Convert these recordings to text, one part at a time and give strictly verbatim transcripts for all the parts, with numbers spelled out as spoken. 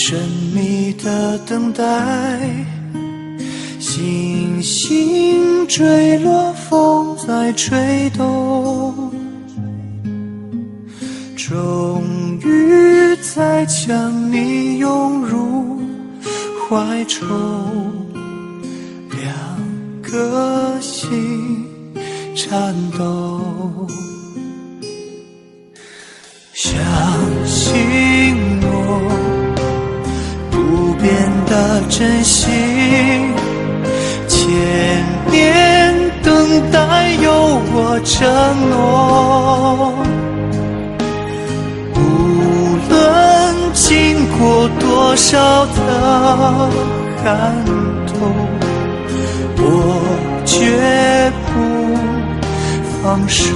神秘的等待，星星坠落，风在吹动，终于在将你拥入怀中，两颗心颤抖。相信我，不变的真心，千年等待有我承诺。无论经过多少的寒冬，我绝不放手。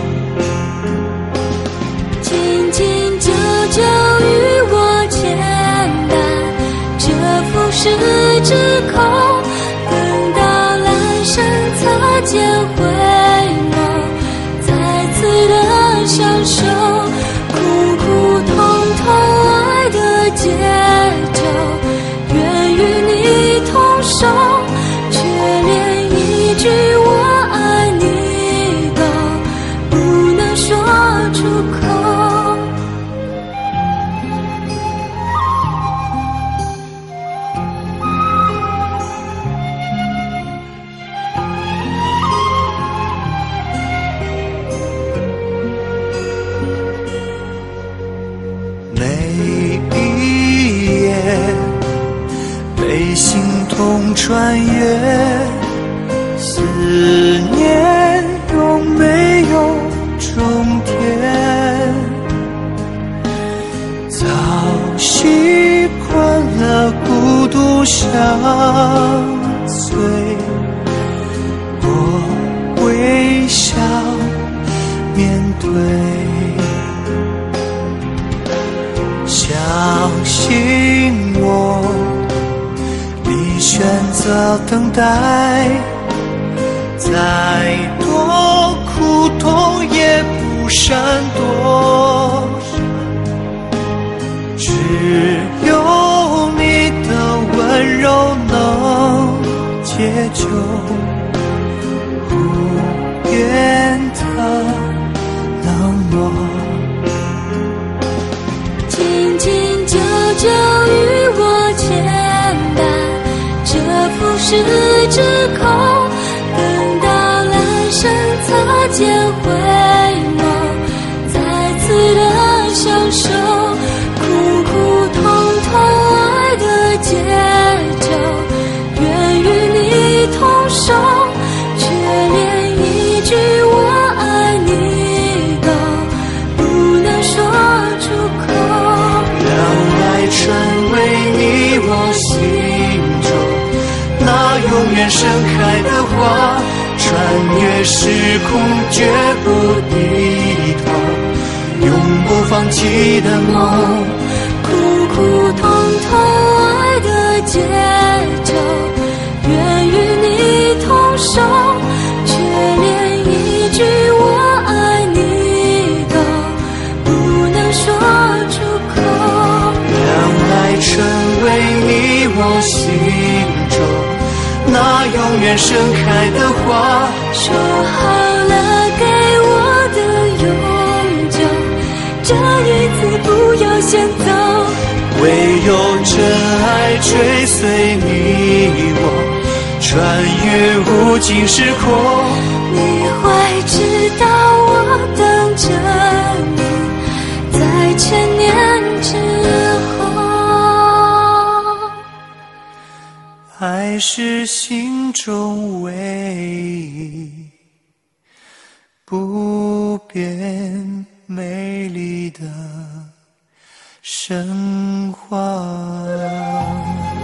紧紧久久与我牵绊，这浮世之口，等到阑珊擦肩回眸，再次的相守，苦苦痛痛爱的节奏，愿与你同守，却连一句我爱你都不能说出口。 被心痛穿越，思念永没有终点。早习惯了孤独相随，我微笑面对。相信我，你选择等待，再多苦痛也不闪躲，只有你的温柔能解救无言的冷漠。 紧紧久久与我牵绊，这浮世之口，等到阑珊擦肩回眸，再次的相守，苦苦痛痛爱的节奏，愿与你同守，却连一句我爱你都不能说出口。 成为你我心中那永远盛开的花，穿越时空绝不低头，永不放弃的梦。 苦苦痛痛爱的节奏，愿与你同守，却连一句我爱你都不能说出口。 成为你我心中那永远盛开的花， 说好了给我的永久，这一次不要先走。 唯有真爱追随你我，穿越无尽时空。 你会知道我等着你，在千年之后。 爱是心中唯一不变美丽的神话。